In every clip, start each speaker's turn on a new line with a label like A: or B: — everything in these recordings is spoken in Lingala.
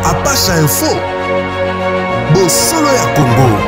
A: Apache Info, Bosolo ya Congo.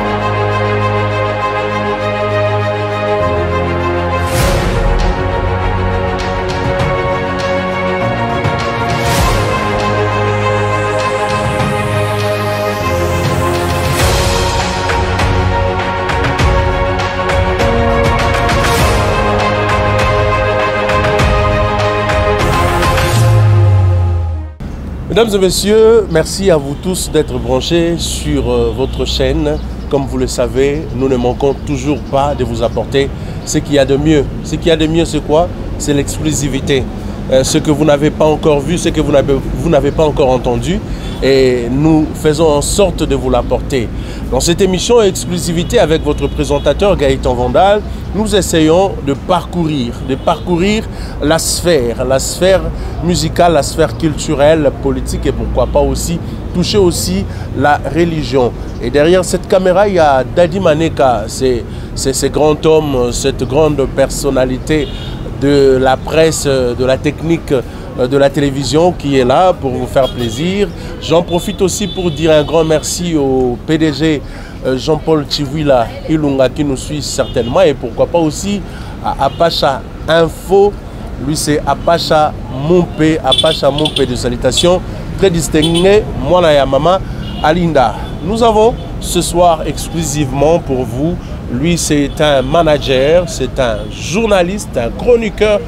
B: Mesdames et messieurs, merci à vous tous d'être branchés sur votre chaîne. Comme vous le savez, nous ne manquons toujours pas de vous apporter ce qu'il y a de mieux. Ce qu'il y a de mieux, c'est quoi? C'est l'exclusivité. Ce que vous n'avez pas encore vu, ce que vous n'avez pas encore entendu. Et nous faisons en sorte de vous l'apporter. Dans cette émission exclusivité avec votre présentateur Gaëtan Vandal, nous essayons de parcourir la sphère musicale, la sphère culturelle, politique et pourquoi pas aussi toucher aussi la religion. Et derrière cette caméra, il y a Dadi Maneka, c'est ce grand homme, cette grande personnalité de la presse, de la technique, de la télévision qui est là pour vous faire plaisir. J'en profite aussi pour dire un grand merci au PDG Jean-Paul Chivwila Ilunga qui nous suit certainement et pourquoi pas aussi à Apacha Info. Lui c'est Apacha Mompe de salutation très distingué. Moi la mama Alinda. Nous avons ce soir exclusivement pour vous, lui c'est un manager, c'est un journaliste, un chroniqueur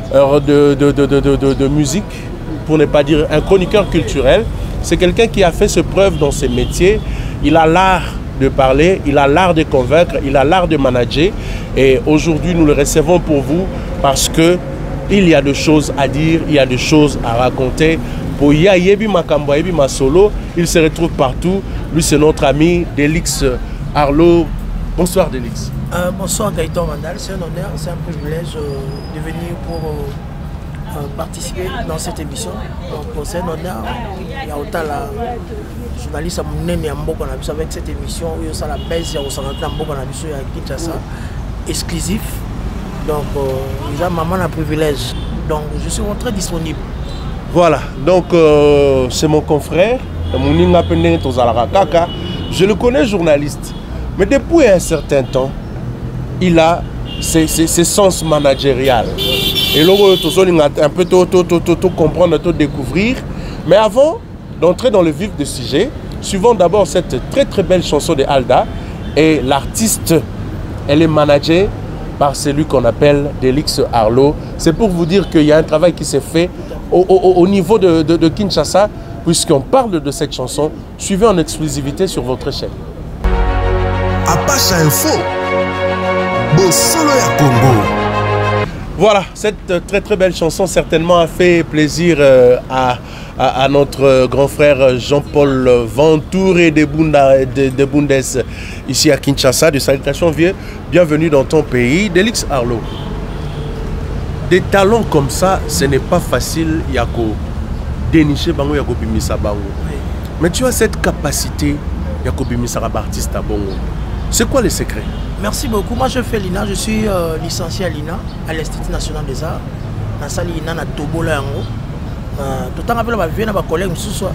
B: de musique, pour ne pas dire un chroniqueur culturel. C'est quelqu'un qui a fait ses preuves dans ses métiers. Il a l'art de parler, il a l'art de convaincre, il a l'art de manager. Et aujourd'hui, nous le recevons pour vous parce que il y a des choses à dire, il y a des choses à raconter. Pour Yebi Makambo, Yebi Masolo, il se retrouve partout. Lui, c'est notre ami Delix Arlo. Bonsoir Delix.
C: Bonsoir Gaëtan Vandal, c'est un honneur, c'est un privilège de venir pour participer dans cette émission. Donc c'est un honneur, il y a autant la journaliste à mon nez avec cette émission, où il y a la baisse, il y a aussi à Kinshasa, exclusif. Donc déjà maman a un privilège, donc je suis très disponible.
B: Voilà, donc c'est mon confrère, je le connais journaliste, mais depuis un certain temps, il a ses sens managériales. Et là, un peu tout comprendre, tout découvrir. Mais avant d'entrer dans le vif du sujet, suivons d'abord cette très belle chanson de Alda. Et l'artiste, elle est managée par celui qu'on appelle Delix Arlo. C'est pour vous dire qu'il y a un travail qui s'est fait au niveau de Kinshasa, puisqu'on parle de cette chanson. Suivez en exclusivité sur votre chaîne.
A: Apache Info, Bosolo ya Congo.
B: Voilà, cette très belle chanson certainement a fait plaisir à notre grand frère Jean-Paul Ventouré de Bundes ici à Kinshasa. De salutations vieux, bienvenue dans ton pays. Delix Arlo, des talents comme ça, ce n'est pas facile, Yako, dénicher bango, Yako bimisa bango. Mais tu as cette capacité, Yako bimisa artiste à bongo. C'est quoi le secret?
C: Merci beaucoup. Moi je fais l'INA, je suis licencié à l'INA, à l'Institut National des Arts. Dans la l'INA, na Tobola yango. Tout le temps après, je viens à ma collègue,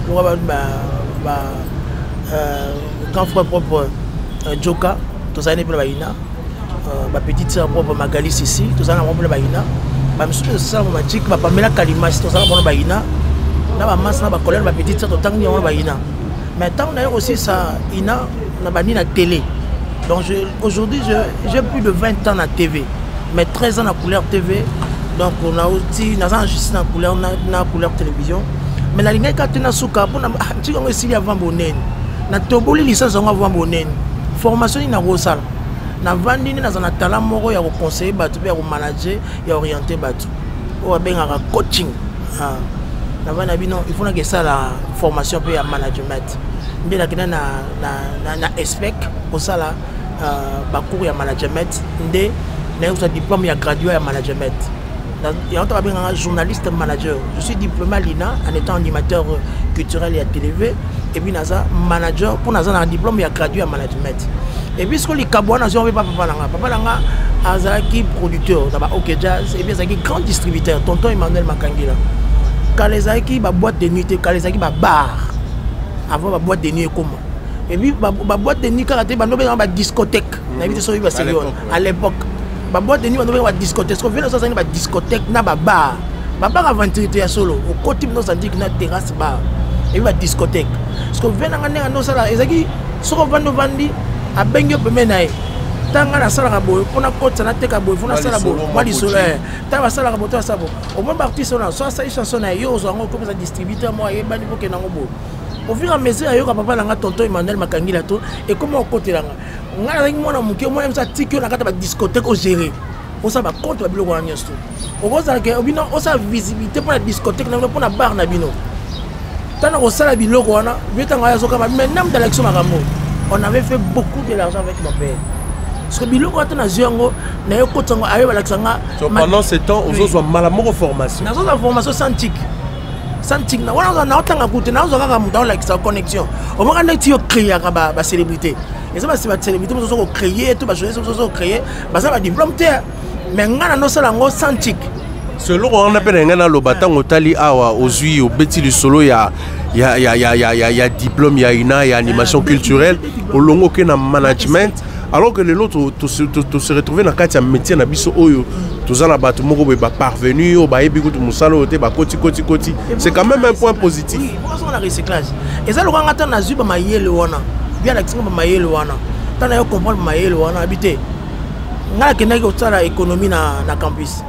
C: grand frère propre Joka, tout ça, ma petite soeur propre Magali ici, tout ça, on a l'INA. Ma soeur, ma chic, ma Pamela Kalimas, tout ça, on a l'INA. Ma masse, ma collègue, ma petite soeur, tout le temps, on a l'INA. Mais tant on a aussi ça, INA, on a la télé. Donc aujourd'hui, j'ai plus de 20 ans à TV, mais 13 ans à couleur TV. Donc on a aussi, on a juste la couleur télévision. Mais la ligne quand on a souka, on a dit qu'on est avant bonnet. Na toboli licence on a avant bonnet. Formation ina rosal. Na vandi ni na zana talent moro ya conseiller batu, ya manager, ya orienter batu. O benga coaching. Na vandi bino, il faut que ça la formation pour ya management. Ndé la kina na expect pour ça là. Bakour ya management ndé na eu diplôme ya gradué ya management. Il y a un journaliste manager. Je suis diplômé à l'INA en étant animateur culturel et à télé. Et puis naza manager pour naza un diplôme ya gradué à management. Et puis ce que les Kabouana ont papa langa azaki producteur d'abord OK Jazz et puis azaki grand distributeur tonton Emmanuel Makangila. Quand les aki ba boîte de nuit, quand les aki ba bar. avant la boîte de nuit comme et puis la boîte de nuit quand on a dans la discothèque à l'époque la boîte de nuit on a dans la discothèque parce qu'on vient dans une discothèque na bar aventure solo au côté nous dit que na terrasse bar et puis la discothèque parce qu'on vient dans nos salles ezaki soko vandi a bengo pemenae tanga na sala boy pona kota na teka boy fona sala boy mali solaire tanga sala boy to sabo au moins artiste on a soit ça chanson na yo zo ngo comme ça distributeur moi yeba ni boke na ngo au fur et à mesure yo ka papa na tonton Emmanuel Makangila to et comment côté là ngala ngi mona muke moi ça tiki na kata ba discothèque au gérer on ça ba compte ba biloko na nyosto au ko ça ke obino on ça visibilité pour la discothèque na pour na bar na bino tana ko sala biloko wana vitanga ya zoka mais nam de l'action makambo on avait fait beaucoup de l'argent avec mon père. Parce que biloko atana ziongo na yo kotango ayo balaksanga
B: pendant ce temps aux autres malamour formation.
C: Na zo formation santique na wana na otanga kuté na zo kaka muta like sa connexion. O mo kana ti yo créer ka ba célébrité. Et ça ba célébrité mo zo ko créer tout ba jouer zo créer ba ça ba diplôme terre. Mais ngana no sala ngo santique.
B: Selon on appelle ngana lo batango tali awa ozui au beti le solo ya diplôme, il y a une animation culturelle, au long que na management, alors que les autres se retrouver dans le métier na biso oyo, tous en abattu moko ba parvenu au ba ebigo tout musalo te ba koti. C'est quand même un point positif.
C: Oui, pour ça on a recyclage. Et ça le grand attend na zuba mayele wana. Bien l'action ba mayele wana. Tant na yo comprendre mayele wana habité. Ngala kenaki otala économie na campus.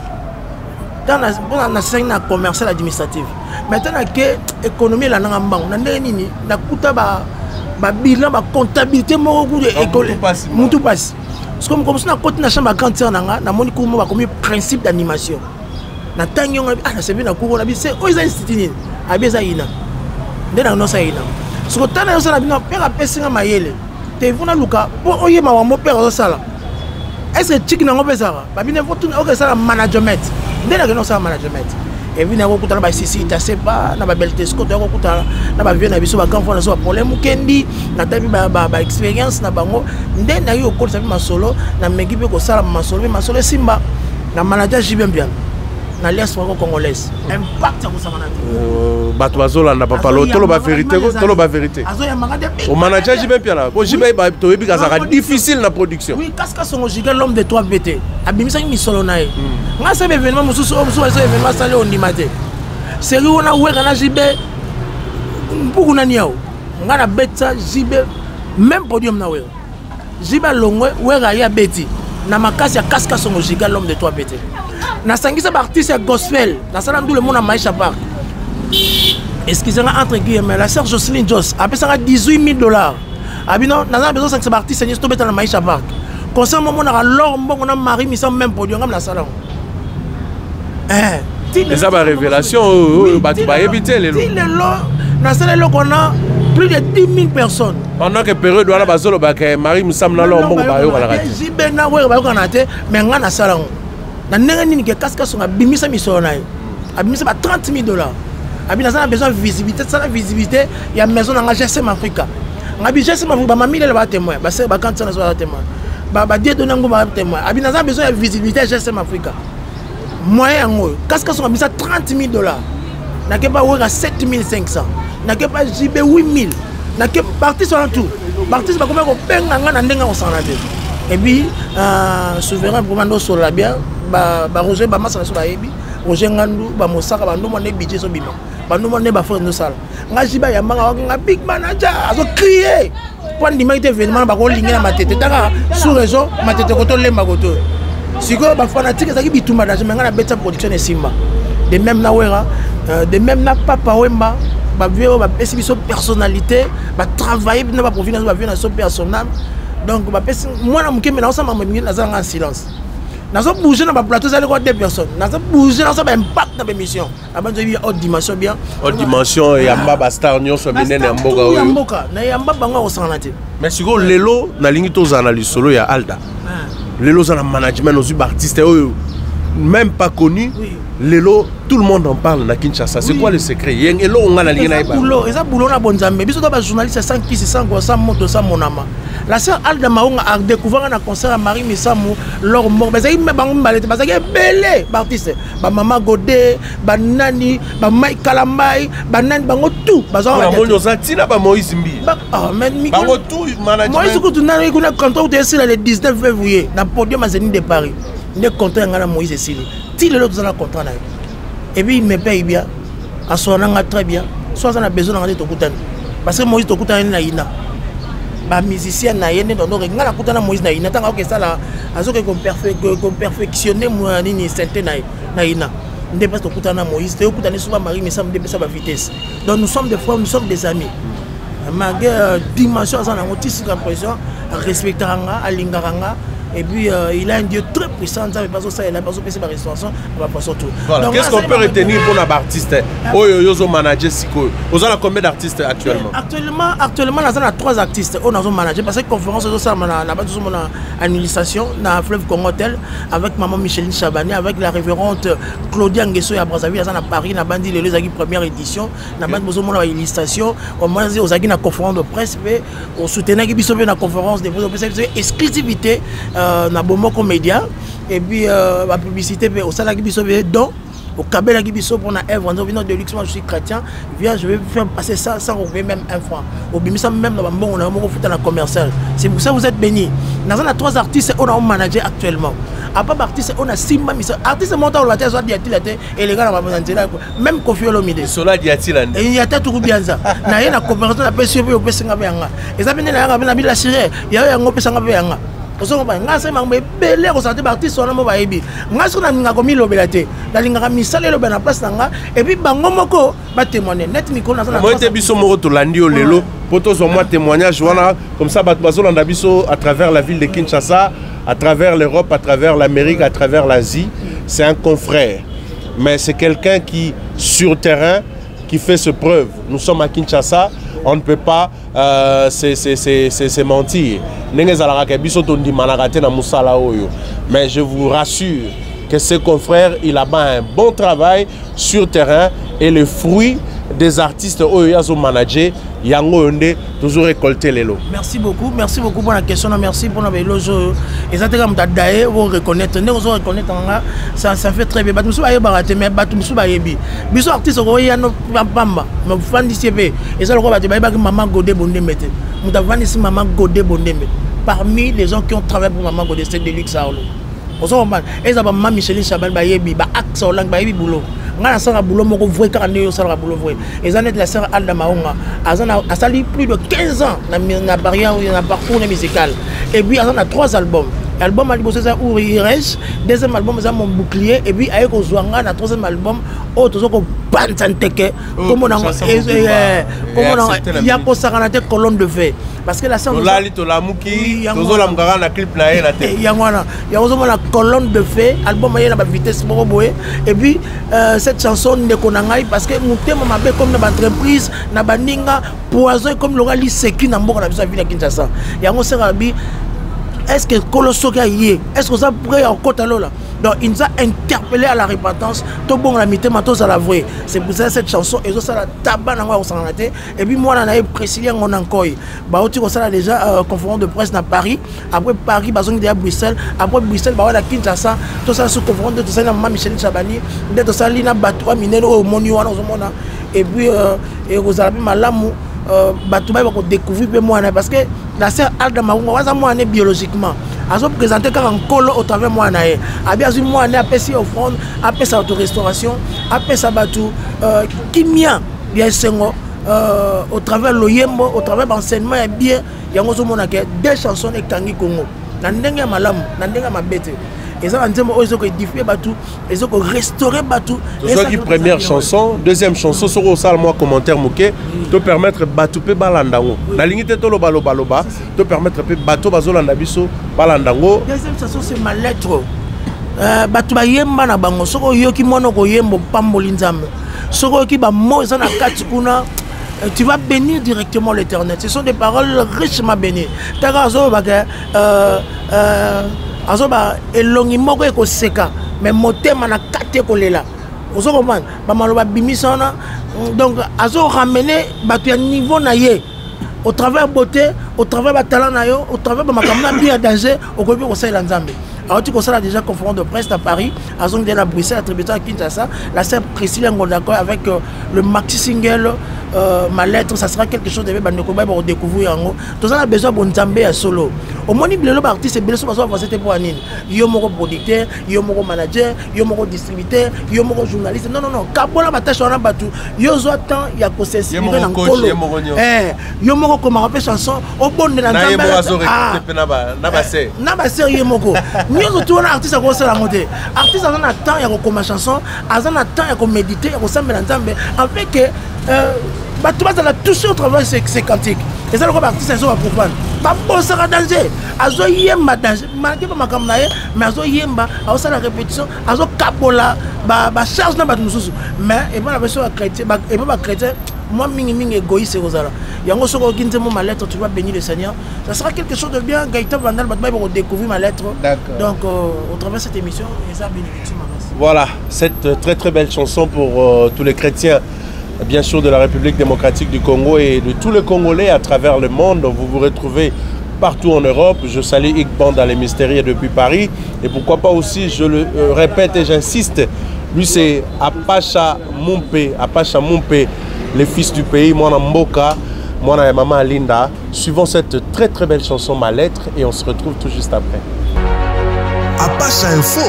C: Dans la commercial administrative. Maintenant que l'économie là n'a pas na nini na kuta ba bilan ba comptabilité mo ko de école mutu passe. Parce que comme ça na côté na chambre cancer na moni ko mo ba comme principe d'animation. Na tangi on na c'est bien na ko na bi c'est o institut abeza ina. Ndena no sa ina. Parce que tana yo sala bino pera pesinga mayele. Te vuna luka po oyema wa mo pera sala. Est-ce que tu n'as pas ça? Babine faut tout OK ça management. Dès que nous sommes management. Et puis nous avons ba sisi ta c'est pas na ba beltesco to ko kutala na ba vieux na biso ba kamfo na so problème kendi na tabi ba expérience na bango ndé na yo ko sabi masolo na megipe ko sala masolo simba na manager jibem bien na l'est congolaise impact ça ko samana
B: bato bazolanda papa lo tolo ba vérité au manager jibem bien là ko jibem ba to ebi ka ça difficile na production
C: oui kaska songo jiga l'homme de 3 BT abimisa mi solo nae nga se événement mususu ce événement salé on dimate série on a weka na jibe mpuku na niao nga na beta jibe même podium na weka jibe longwe weka ya beti na makasi ya kaska songo jiga l'homme de 3 BT na sangisa ba artiste ya gospel na sala ndule mona maisha park excusez-moi entre guillemets la sœur Jocelyne Joss a payé $18 000 abino na besoin sangisa ba artiste ni sto beta na maisha park concert moment na alors mbongo na mari mi même podium ngam na salon
B: c'est ça ma révélation ba éviter les lots
C: na sala lo kona plus de 10 000 personnes
B: pendant que période wana bazolo ba ke mari musam na lo mbongo ba yo kala kati
C: jibena we ba yo kana te mais nga na salon na ndenge nini ke kaska songa bimisa misolo na abimisa ba $30 000 abina ça a besoin de visibilité ça la visibilité il y a maison dans GSM Africa ngabi GSM Africa ba mamile ba témoin ba c'est ba quand ça na témoin ba dia donner ngo ba témoin abina ça a besoin de visibilité GSM Africa moyen ngo kaska songa bisa $30 000 na ke ba weka 7500 na ke ba jibe 8000 na ke parti sur tout parti ba comment ko benga nga na ndenga ko sana te et puis souverain pour mando sur la bien ba Roger ba masa na so ba yebi Roger ngandu ba mosaka ba ndomo ne budget so bima ba ndomo ne ba fo no sala nga jiba ya manga nga big manager azo crier pour ndima ite événement ba ko lingela matete taka sous réseau matete ko to lemba ko to siko ba fanatique ça ki bituma da nga na beta production et simba de même na wera de même na papa wemba ba vieux ba pesi biso personnalité ba travailler na ba provenance ba vieux na so personnel donc ba pesi moi na mukeme na osama mami na zanga en silence na so bouger na ba plateau ça les 2 personnes na so bouger na so ba impact na ba émission avant de vivre haute dimension bien
B: haute dimension et amba ba star nyonso menene mboka oyo
C: mboka na yamba bango osana te
B: mais siko lelo na lingi to za na lisolo ya Alda lelo za na management ozu ba artiste oyo même pas connu.
C: Oui.
B: Lelo, tout le monde en parle na Kinshasa. C'est quoi le secret? Yelo on a la ligne naïba.
C: Eza boulot na bonzambe. Biso to ba journaliste sans qui sans quoi sans moto sans monama. La sœur Alda Maonga a découvert un concert à Marie Missamou leur mort. Mais ça me bangou balete parce que belé artiste. Ba Mama Godé, ba Nani, ba Mike Kalambai, ba Nani bango tout. Ba zo.
B: Ba Moyo Zatina ba Moïse Mbi.
C: Ah mais
B: bango tout management.
C: Moïse ko tunana ko na contrat le 19 février na podium à Zénith de Paris. Ne contrat ngana Moïse Esili. Ti le l'autre dans contrat na. Et puis il me paye bien, en soi très bien, soit on a besoin de Tokutan. Parce que Moïse Tokutan est naïna. Les musiciens naïna, donc on a Tokutan Moïse naïna. Tant que ça là, qu'on perfectionne moi ni santé naïna. On dépasse Tokutan Moïse, Tokutan est souvent Marie, mais ça me dépasse à vitesse. Donc nous sommes des frères, nous sommes des amis. Malgré dimension, on a un outil sur la pression, respectaranga, alingaranga. Et puis il a un Dieu très puissant, il a pas passé par restauration, il va passer tout.
B: Voilà. Qu'est-ce qu'on peut retenir pour les artistes? Oyo manager Siko. Vous avez combien d'artistes actuellement?
C: Actuellement, on a 3 artistes. On a manager parce que conférence on a une illustration dans Fleuve Congotel avec maman Micheline Chabani, avec la révérende Claudia Nguesso à Brazzaville, à Paris, na bandi les première édition, na bandi besoin de illustration. On m'a dit aux agis na conférence de presse, on soutenait qui biso na conférence de presse, exclusivité. Na Bomoko Média et puis la publicité au Salaki Bisso donc au Kabela Bisso pour na œuvre de luxe. Moi je suis chrétien, viens je vais faire passer ça sans ouvrir même un franc au bimisa même dans bon on a fait dans commercial. C'est pour ça que vous êtes bénis. Dans on a 3 artistes on a un manager actuellement. À part artiste on a Simba Misa artiste montant le matin soit diatilate et les gars na ba même Kofi Olomide
B: cela diatilande
C: et il y a tout bien ça na yena coopération na pesi au pesi nga benga et ça bien na bila siré il y a un pesi nga benga. Parce que nga se mangbe belé ko santé artiste on mo ba yebi nga so na nga ko mi lobela te la linga misale lo na place nga et puis bango moko ba témoigner net micro na ça na
B: moi te biso moko to landi o lelo poto zo moi témoignage wana comme ça bat bazo landa biso à travers la ville de Kinshasa, à travers l'Europe, à travers l'Amérique, à travers l'Asie. C'est un confrère mais c'est quelqu'un qui sur terrain qui fait ses preuves. Nous sommes à Kinshasa, on ne peut pas c'est mentir. Mais je vous rassure que ce confrère, il a un bon travail sur terrain et le fruit des artistes Oyazo manager yango onde toujours récolter les lots. Merci beaucoup pour la question, merci pour la loge. Exactement d'ailleurs vous reconnaître, nous reconnaître ça fait très bien. Batumsu baye baraté mais batumsu baye bi. Biso artiste oyano pamba, me fan d'ici et ça le roi baye ba maman Godé Bondemete. Nous avons ici maman Godé Bondemete. Parmi les gens qui ont travaillé pour maman Godé c'est Deluxe Arlo. On s'en va. Et ça va maman Micheline Chabal baye bi ba axe au lang baye bi boulot. Ngana sara boulot moko vrai car ne sara boulot vrai et ça net la sœur Alda Maonga a sali plus de 15 ans na barrière na parcours musical et puis a 3 albums. Album a bossé ça où il reste, deuxième album c'est mon bouclier et puis avec Ozwanga na troisième album autre chose ko Bantanteke comme on il y a ko sakanate colonne de feu parce que la sœur Lali to la muki tozo la mgara na clip na na te yangwana ya ozo na colonne de feu album ya na vitesse moko boye et puis cette chanson ne konangai parce que mutema mabe comme na entreprise na baninga poison comme l'orali seki na mboka na biso ville ya Kinshasa yango sera bi. Est-ce que Kolosoka y est? Est-ce que ça pourrait en côte à l'eau? Donc il nous a interpellé à la repentance. Tout bon la mité matos à la vraie. C'est pour ça cette chanson et ça la tabac dans au santé. Et puis moi on a précisé en encore. Bah tu vois ça déjà conférence de presse dans Paris. Après Paris bazon à Bruxelles. Après Bruxelles bah la Kinshasa. Tout ça sous conférence de tout ça na maman Micheline Chabani. De tout ça lina batwa mineno au monu wana ozomona. Et puis et vous avez malamu batouba va découvrir moi parce que la sœur Alda Maonga waza moi biologiquement a se présenter comme un colo au travers moi naé a bien moi a pesi offrande a pesi auto-restauration a pesi batou kimia bien sengo au travers l'oyembo au travers l'enseignement et bien yango zo mona que des chansons et tangi Congo na ndenge ya malamu na ndenge ya mabete. Et ça, on a édifié Batou, ils ont restauré Batou. C'est qui première chanson, deuxième chanson, sur le salle moi commentaire moqué, te permettre Batou pe balandango. La ligne de tolo balo baloba, te permettre pe Batou bazolanda biso balandango.
C: Deuxième chanson c'est ma lettre. Batou ba yemba na bango, soko yoki mono ko yembo pamboli nzambe. Soko yoki ba mo za na kati kuna. Tu vas bénir directement l'Éternel. Ce sont des paroles richement bénies. Tagazo baga azoba elongi moko ekoseka mais motema na kate kolela ozo comprendre ba maloba bimisana donc azo ramener bato ya niveau na ye au travers beauté au travers ba talent na yo au travers ba makamna bien danger au kobi ko sala nzambe. Alors tu constate déjà conférence de presse à Paris, à zone de la Bruxelles, à Tributo à Kinshasa, la sœur Priscilla Ngondako avec le maxi single ma lettre, ça sera quelque chose de bien pour découvrir en haut. Tout ça a besoin de Nzambe à solo. Au moins il y a artiste bien sûr parce que c'était pour Anine. Il y a mon producteur, il y a mon manager, il y a mon distributeur, il y a mon journaliste. Non non non, kabola batache on a battu. Il y a temps il y a que c'est il y a mon coach, il y a mon il y a mon comment rappeler chanson au bon de Nzambe. Na ba sérieux moko. Nous tous les artistes qui sont là, artistes ont un temps à commencer chanson, ils ont un temps à méditer, à s'amener ensemble, avec que tout le monde touché au travail ces cantiques. Et ça le artiste sont à comprendre. Pas bon ça va danger. Azo yemba danger. Malgré pas ma caméra, mais azo yemba, azo la répétition, azo kabola, ba charge na ba mususu. Mais et pas la version chrétien, et pas chrétien. Moi, mingi égoïste, c'est ça. Il y a un chose qui dit ma lettre, tu vas bénir le Seigneur. Ça sera quelque chose de bien. Gaëtan Vandal va découvrir ma lettre. Donc, au travers de cette émission, et ça bénédiction.
B: Voilà, cette très très belle chanson pour tous les chrétiens, bien sûr, de la République démocratique du Congo et de tous les Congolais à travers le monde. Vous vous retrouvez partout en Europe. Je salue Igban dans les mystérieux depuis Paris. Et pourquoi pas aussi, je le répète et j'insiste, lui c'est Apacha Mumpe, les fils du pays, moi Mboka, moi maman Linda. Suivons cette très très belle chanson Ma lettre et on se retrouve tout juste après.
A: Apacha Info,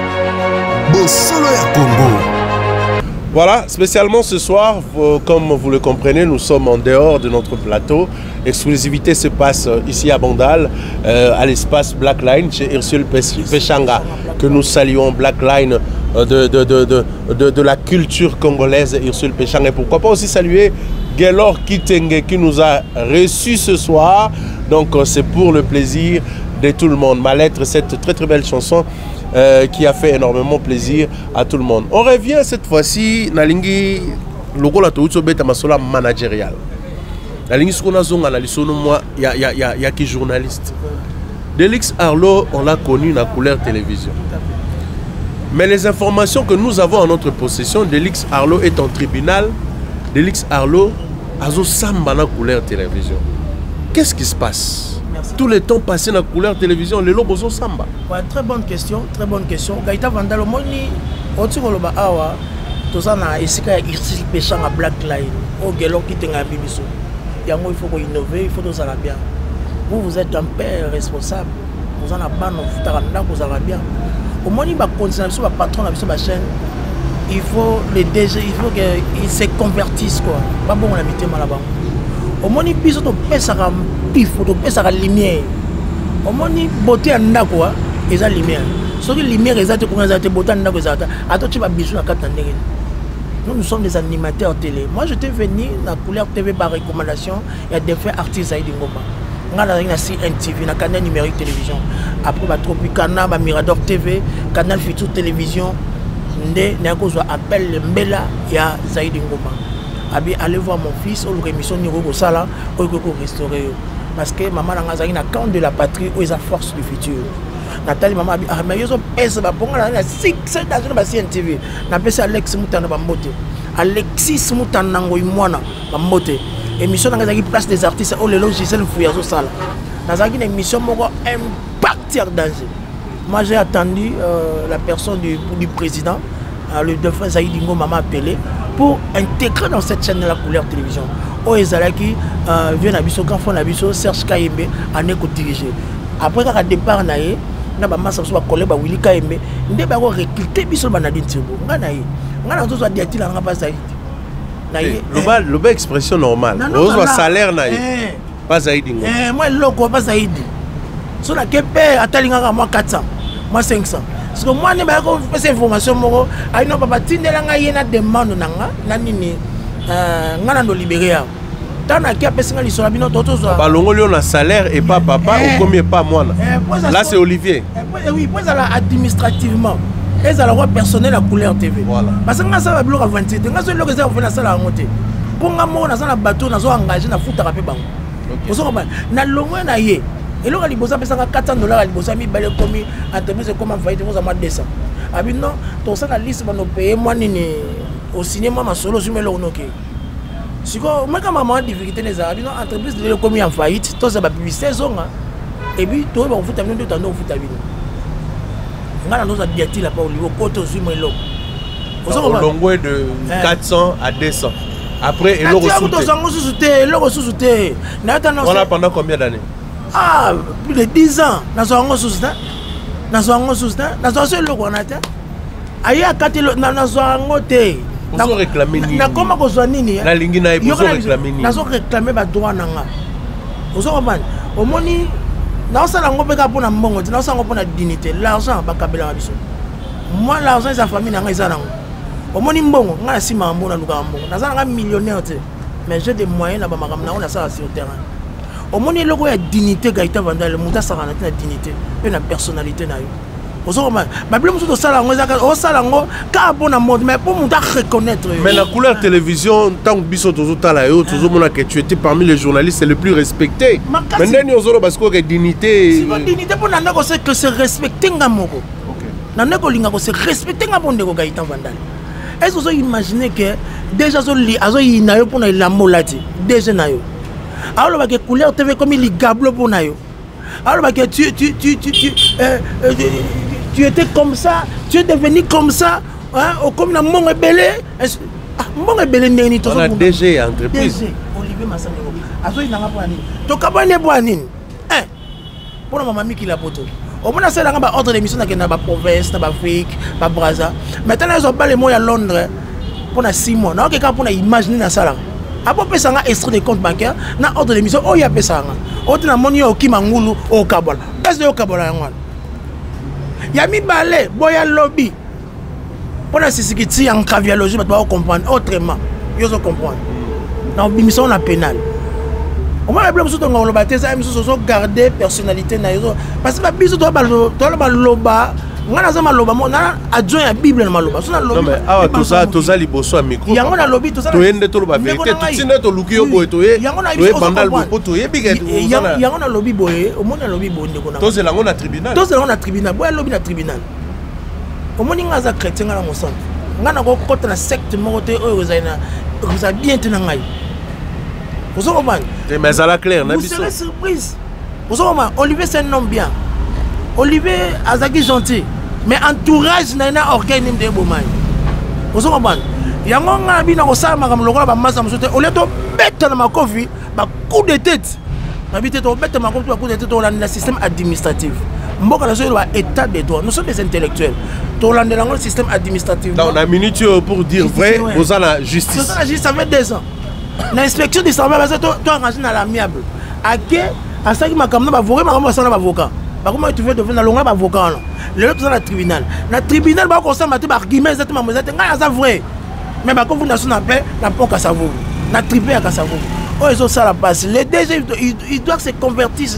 A: Bosolo ya Congo.
B: Voilà, spécialement ce soir, comme vous le comprenez, nous sommes en dehors de notre plateau. L'exclusivité se passe ici à Bandal, à l'espace Blackline, chez Ursule Pechanga, que nous saluons, Blackline de la culture congolaise, Ursule Pechanga. Et pourquoi pas aussi saluer Gaylor Kitenge qui nous a reçus ce soir. Donc c'est pour le plaisir de tout le monde. Ma lettre, cette très très belle chanson qui a fait énormément plaisir à tout le monde. On revient cette fois-ci nalingi lokola to utso beta masola managérial. Nalingi skona zonga na lisono moi ya qui journaliste. Delix Arlo, on l'a connu dans la couleur télévision. Mais les informations que nous avons en notre possession, Delix Arlo est en tribunal. Delix Arlo azo samba na couleur télévision. Qu'est-ce qui se passe? Merci. Tout le temps passé dans la couleur télévision, les lobos sont samba.
C: Ouais, très bonne question, très bonne question. Gaïta Vandalo moni otikoloba awa tozana esika Ursule Pechanga Blackline au Gaylor Kitenge bibiso. Yango il faut innover, il faut que ça va bien. Vous êtes un père responsable. Vous en avez ban vous taranda vous allez bien. Au moins il va continuer sur la patron sur la chaîne. Il faut les DG, il faut qu'ils se convertissent quoi. Pas bon on habite mal là-bas. Au moins il pisse au pèse à pif, au pèse à lumière. Au moins il beauté en quoi, ils ont lumière. Sauf que lumière ils ont été beauté en quoi. Attends tu vas bisou à quatre ans. Nous sommes des animateurs télé. Moi je t'ai venu dans la couleur TV par recommandation. Il y a des faits artistes Zaïdi Ngoma. On a la CNTV, na canal numérique télévision. Après bah Tropicana, bah Mirador TV, canal Futur télévision. Ndé n'a cause appel Mbela ya Zaïdi Ngoma. Abi allez voir mon fils au l'émission Niroko Sala au Koko restaurer parce que maman n'a pas un camp de la patrie où ils a force du futur. Nathalie maman abi ah mais ils ont pèse ba bonga na 6 dans la CNTV. Na pèse Alex Moutana ba mbote. Alexis Moutana ngoi mwana ba mbote. Émission dans la place des artistes au le logiciel Fouyazo Sala. Dans une émission moko impact danger. Moi j'ai attendu la personne du président le défunt Zaïdi Ngoma m'a appelé pour intégrer dans cette chaîne de la couleur télévision. Oh Ezalaki vient à Bisso, quand font la Bisso, Serge Kayembe en éco dirigé. Après quand départ naé, na ba massa so ba collègue ba Willy Kayembe, ndé ba ko recruter Bisso Banadine Tibo. Nganaé. Ngana zo so diati la nga pas Zaïdi. Naé.
B: Le bas expression normale. Ozo salaire naé. Pas Zaïdi Ngoma.
C: Moi loko pas Zaïdi. So la kepe atalinga moi 400. Moi 500. Parce que moi, je n'ai pas cette information. Je n'ai pas dit que je n'ai demande de libérer.
B: Le salaire et pas papa ou combien pas moi. Là, c'est Olivier.
C: Oui, administrativement. Et ça le personnel à couleur TV. Parce que ça va bloquer à 27. Quand c'est le réserve de la salle à monter. Pour moi, on a un bateau, on a engagé, on a foutu à la paix. Vous savez, na longue na yé. Et là, il y a 400 $, il y a commis entreprise comme faillite, vous avez 200. Ah bien non, tout ça, la liste, on paye moi au cinéma, ma solo, je me l'ai ok. Si moi, quand maman difficulté, les entreprises de commis en faillite, tout ça va publier 16 ans. Et puis, tout le monde fout à nous, tout le monde fout à nous. On a nos addiatifs là-bas au niveau côté aussi, moi, l'eau.
B: Au longueur de 400 à 200. Après, et l'eau
C: ressourcée.
B: On a pendant combien d'années?
C: Ah, plus de 10 ans. Nous avons ressourcé. Nous avons ressourcé. Nous avons ressourcé. Nous avons ressourcé.
B: Vous avez réclamé Nini.
C: Comment vous avez réclamé
B: Nini? Vous avez réclamé Nini.
C: Nous avons réclamé les droits. Vous avez réclamé. Au moins, nous avons réclamé la dignité. L'argent, moi, l'argent, c'est la famille. Au moins, je suis millionnaire. Mais j'ai des moyens sur le terrain. Au moins, il y a une dignité. Il y a une dignité. Il y a une personnalité.
B: Mais la couleur télévision, tant que tu étais parmi les journalistes les plus respectés. Maintenant, nous avons une dignité.
C: Si une dignité pour nous, que se respecter. Se respecter. Est-ce que vous imaginez que déjà, il y a pour la molati déjà alors que couleur TV comme il gablo pour nayo alors que tu étais comme ça, tu es devenu comme ça, hein, comme la mon belé neni to
B: on a DG entreprise
C: Olivier Massanero azo ina ngapa nini to kabane bwanini pour maman mi qui la poto au moins c'est là ba ordre d'émission na ba province na ba Afrique ba Brazza maintenant ils ont pas les mots à Londres pour na 6 mois na que pour na imaginer na sala après pesa nga extrait de compte bancaire na ordre d'émission o ya pesa nga autre na moni o kimangulu o kabola est-ce que o kabola ngwana ya mi balé boya lobby pour la sisikiti en caviarologie tu vas comprendre autrement yo so comprendre na émission na pénal au moins les problèmes sont on va tesa émission so garder personnalité na yo parce que biso to ba loba ngana za maloba mo na adjoint ya bible na maloba so na lobi
B: non mais awa to za liboso a micro
C: yango na lobi to za
B: to yende to loba vérité to tinde to luki yo boye to ye to bandal bo to ye bige
C: yango na lobi boye au moins na lobi bo ndeko na
B: to ze lango na tribunal
C: boye lobi na tribunal au moins ngaza chrétien ngana mo centre ngana ko kota na secte mo te oyo zaina za bien te na ngai vous savez comment
B: mais ça la clair na
C: biso vous serez surprise vous savez comment Olivier c'est un homme bien Olivier azaki gentil mais entourage na orgueil ni de bomai ozo comprendre yango nga bina ko sala makam lokola ba massa musote au lieu to bête na makofi ba coup de tête na bité to bête makofi ba coup de tête dans le système administratif mboka na so ba état de droit nous sommes des intellectuels to la dans le système administratif
B: on a minute pour dire vrai vous avez la justice
C: ça fait 2 ans l'inspection du travail parce que to arranger na l'amiable aké asaki makam na ba vorer makam ba sana ba avocat. Comment tu veux devenir un avocat? Le autre dans le tribunal. Dans le tribunal, il va consommer des arguments exactement. C'est vrai. Mais quand vous n'avez pas paix, il n'y a pas de savoir. Il y a triplé à savoir. Oh, ils ont ça la passe. Les DG, ils doivent se convertir.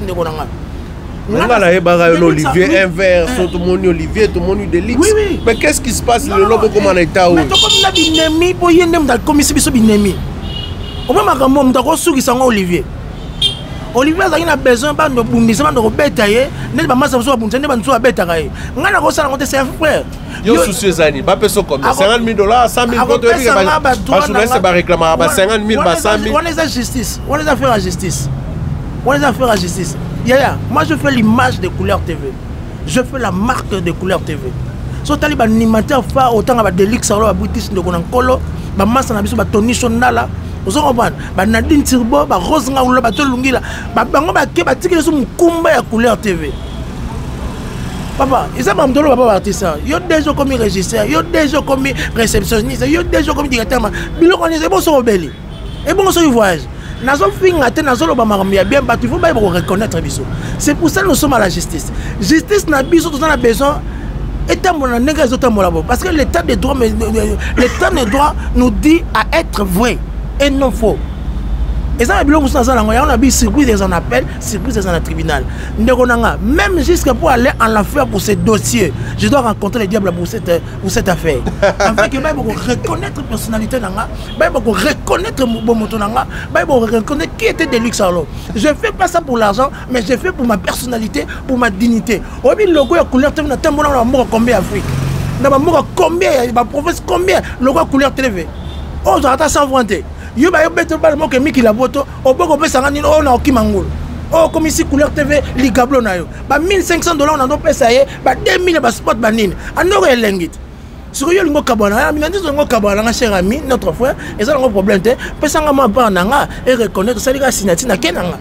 B: Olivier inverse, tout le monde Olivier, tout le monde Delix.
C: Oui.
B: Mais qu'est-ce qui se passe? Le lobo comme en état?
C: Mais comme il a dit Némi, pour y aller dans la commission de Némi. Au même moment, on a reçu Olivier. Olivier a besoin de bundisme de batailler, n'est pas masse de bundisme, n'est pas de batailler. On a reçu la c'est un frère.
B: Yo soucieux Zani, pas personne comme $50 000, $100 000, c'est pas réclamer 50 000, 100 000.
C: On les a justice, on les a fait la justice. On les a fait la justice. Moi je fais l'image de Couleur TV. Je fais la marque de Couleur TV. So taliban animateur fa autant à Delix alors à British de Konankolo, ba massa na biso ba Tony Shonala. Vous comprenez? Nadine Turbo, Rose Ngaoula, Tolungila, Bango Bake, Batik, Mukumba à Couleur TV. Papa, ils ont même papa artiste. Il y a des gens comme régisseur, il y a des gens comme réceptionniste, il y a des gens comme directeur. Mais le on est bon sur Obéli. Et bon sur le voyage. Nous avons fait bien battu, il faut bien reconnaître Bisso. C'est pour ça que nous sommes à la justice. Justice n'a Bisso, nous avons besoin. Parce que l'état de droit nous dit à être vrai. Et non faux. Et ça, il y a un circuit des en appel, circuit des en tribunal. Même jusqu'à pour aller en affaire pour ce dossier, je dois rencontrer le diable pour cette affaire. Afin que je reconnaître la personnalité, je reconnaître mon moto, je reconnaître qui était Delix alors. Je ne fais pas ça pour l'argent, mais je fais pour ma personnalité, pour ma dignité. Le logo de couleur TV, combien d'Afrique? Combien, combien le logo de couleur TV? Oh, j'attends 120. Yo ba yo beto ba mo ke miki la boto oboko pesa ngani o na okimangolo o comme ici couleur TV ligablo na yo ba $1500 on ndo pesa ye ba 2000 ba spot ba nini andoko elengit sur yo lingo kabana mina ndizo ngo kabana nga cher ami notre frère et ça ngo problème te pesa nga ma ba nanga et reconnaître ça liga sinati na kenanga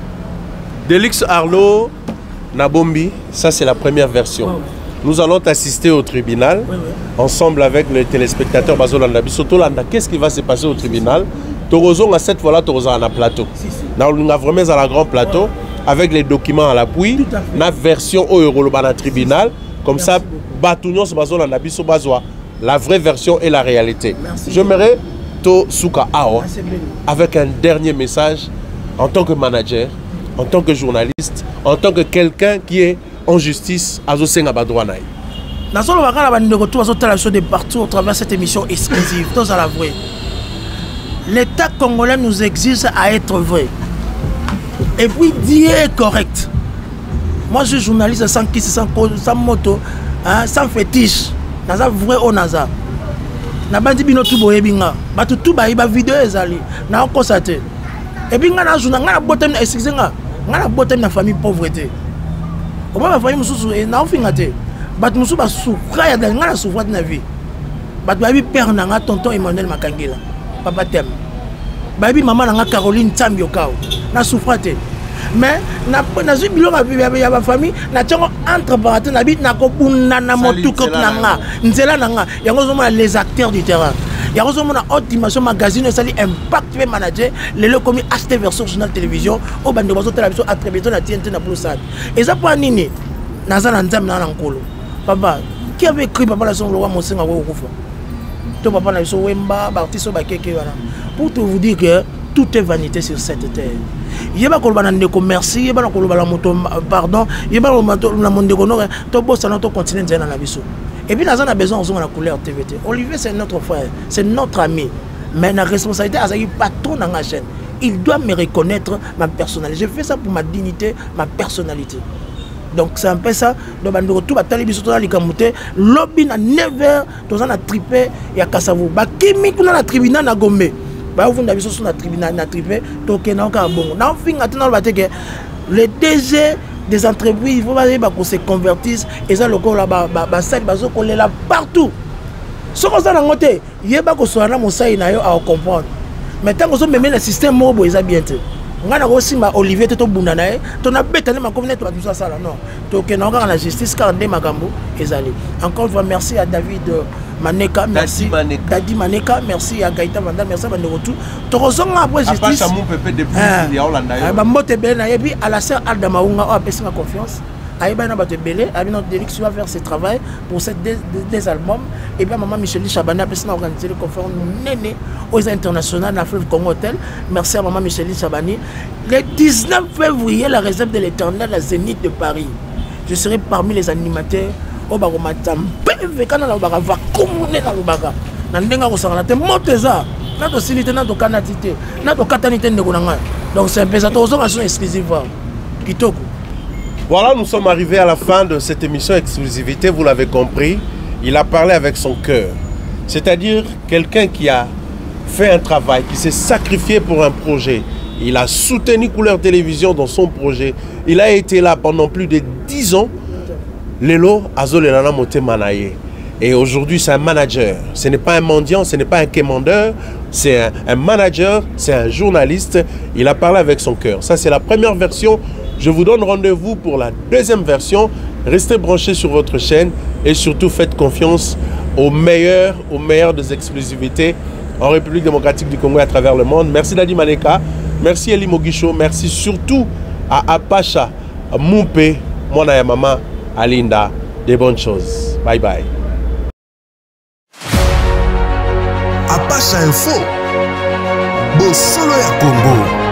B: Delix Arlo Nabombi, ça c'est la première version. Wow. Nous allons t'assister au tribunal, ensemble avec les téléspectateurs Bazolanda Bisotolanda. Qu'est-ce qui va se passer au tribunal? Torozon à cette fois-là, Torozon à un plateau. Nous avons vraiment à la grand plateau avec les documents à l'appui. La version au Eurolobana tribunal, comme ça, Batounon Bazolanda Bisobazoa. La vraie version et la réalité. J'aimerais To Souka Ao avec un dernier message en tant que manager, en tant que journaliste, en tant que quelqu'un qui est en justice à Zosenga Badouanaï.
C: Dans ce moment-là, nous avons de partout au travers de cette émission exclusive. Tous à la vraie. L'État congolais nous exige à être vrai. Et puis dire correct. Moi, je suis journaliste sans kiss, sans moto, hein, sans fétiche. Naza vrai au Naza. Na bandi bino tout boye binga. Ba tout ba iba vidéo ezali. Na constaté. Et puis ngana journal ngana botem na excuse ngana botem na famille pauvreté. Comment ma famille mususu et na ofingate. Bat musu ba souffra ya ngana souffra na vie. Bat ba bi père na nga tonton Emmanuel Makangela. Papa tem. Ba bi maman na nga Caroline Tambio Kao. Na souffra te. Mais na zu biloko ya ba famille na tiongo entre parenthèses na bit na ko bunda na motu ko na nga nzela na nga yango zo mona les acteurs du terrain yango zo mona haute dimension magazine sali impact manager lelo komi acheter version journal télévision o bande bazo tala biso atrebeto na TNT na Blosad et ça pour nini naza na nzam na nkolo papa qui avait écrit papa la son roi Monsenga ko kufa to papa na biso wemba ba artiste ba keke wana pour te vous dire que tout est vanité sur cette terre. Yeba kolbana ndeko merci, yeba kolbana moto pardon, yeba la mondeko no to bossa na to continuer nzena na biso. Et puis nous avons besoin de la couleur TVT. Olivier c'est notre frère, c'est notre ami. Mais la responsabilité à patron dans la chaîne. Il doit me reconnaître ma personnalité. Je fais ça pour ma dignité, ma personnalité. Donc c'est un peu ça. Donc tout va tali biso to la likamute, lobby na 9h, to na tripé ya Kasavu. Ba kimi kuna na tribunal na Gombe. Vous avez vu sur la tribunal, le DG des entreprises, il faut qu'on se convertisse et ça le corps là-bas, là partout. Ce qu'on a dans côté, il y a pas qu'on soit là, mon ça il a à comprendre. Maintenant qu'on met le système mobile, il bien. On a aussi Olivier Teto Bundanae, ton a bêté ma communauté tout ça là non. Donc on a la justice car des magambo ezali. Encore une fois merci à David Maneka, merci Dadi Maneka, merci à Gaïta Vanda, merci à Banderotou. Torozon après justice.
B: Apa Pepe depuis il y a Hollande.
C: Ba mote bena et puis à la sœur Aldamaunga a passé ma confiance. Aïba n'a pas de belé, avec notre Delix va faire ce travail pour ces deux albums. Et bien, maman Micheline Chabana a organisé le conférence Néné aux internationales dans le Congo Hotel. Merci à maman Micheline Chabani. Le 19 février, la réserve de l'Éternel, la Zénith de Paris. Je serai parmi les animateurs au Baromatam. Pévékana na Baga va communer dans le Baga. Nandenga Rosangana, te moteza. Notre silité, notre canatité, notre catanité de Gonanga. Donc c'est un peu ça, tous sont exclusifs. Kitoko.
B: Voilà, nous sommes arrivés à la fin de cette émission exclusivité, vous l'avez compris. Il a parlé avec son cœur. C'est-à-dire quelqu'un qui a fait un travail, qui s'est sacrifié pour un projet. Il a soutenu Couleur Télévision dans son projet. Il a été là pendant plus de 10 ans. Lelo Azolelana Moté Manaye. Et aujourd'hui, c'est un manager. Ce n'est pas un mendiant, ce n'est pas un quémandeur. C'est un manager, c'est un journaliste. Il a parlé avec son cœur. Ça, c'est la première version. Je vous donne rendez-vous pour la deuxième version. Restez branchés sur votre chaîne et surtout faites confiance aux meilleurs des exclusivités en République démocratique du Congo et à travers le monde. Merci Dadi Maneka, merci Eli Mogisho, merci surtout à Apacha Moupe, Mwana Mama Alinda. Des bonnes choses. Bye bye.
A: Apacha Info. bosolo ya Congo.